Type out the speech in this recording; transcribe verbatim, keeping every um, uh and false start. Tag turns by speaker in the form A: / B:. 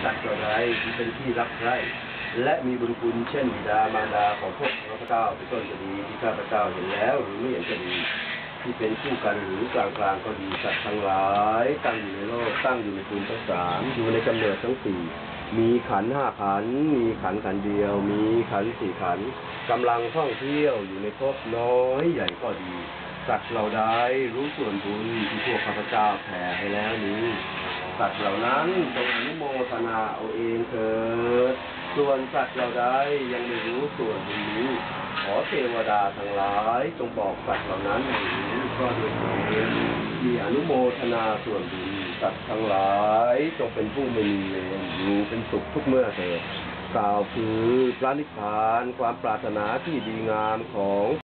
A: สัตว์เหล่าใดที่เป็นที่รักใคร่และมีบุญคุณเช่นบิดามารดาของพวกข้าพเจ้าเป็นต้นก็ดีที่ข้าพเจ้าเห็นแล้วหรือไม่เห็นก็ดีที่เป็นคู่กันหรือกลางกลางก็ดีสัตว์ทั้งหลายตั้งอยู่ในโลกตั้งอยู่ในภูมิทั้งสามอยู่ในกำเนิดทั้งสี่มีขันธ์ห้าขันธ์มีขันธ์ขันธ์เดียวมีขันธ์สี่ขันธ์กำลังท่องเที่ยวอยู่ในภพน้อยใหญ่ก็ดีสัตว์เหล่าใดรู้ส่วนบุญที่พวกข้าพเจ้าแผ่ให้แล้วนี้สัตว์เหล่านั้นจงอนุโมทนาเอาเองเถิดส่วนสัตว์เหล่าใดยังไม่รู้ส่วนบุญนี้ขอเทวดาทั้งหลายจงบอกสัตว์เหล่านั้นให้รู้ก็ด้วยเถิดที่อนุโมทนาส่วนบุญสัตว์ทั้งหลายจงเป็นผู้ไม่มีเวรอยู่เป็นสุขทุกเมื่อเถิดกล่าวคือพระนิพพานความปรารถนาที่ดีงามของ